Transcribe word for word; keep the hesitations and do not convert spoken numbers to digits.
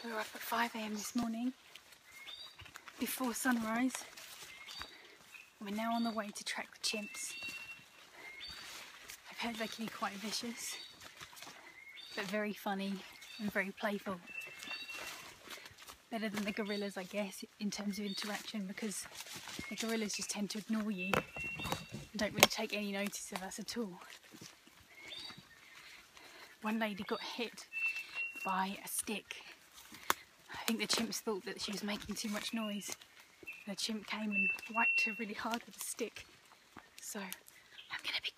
We were up at five A M this morning, before sunrise. We're now on the way to track the chimps. I've heard they can be quite vicious, but very funny and very playful. Better than the gorillas, I guess, in terms of interaction, because the gorillas just tend to ignore you and don't really take any notice of us at all. One lady got hit by a stick. I think the chimps thought that she was making too much noise. The chimp came and whacked her really hard with a stick. So I'm going to be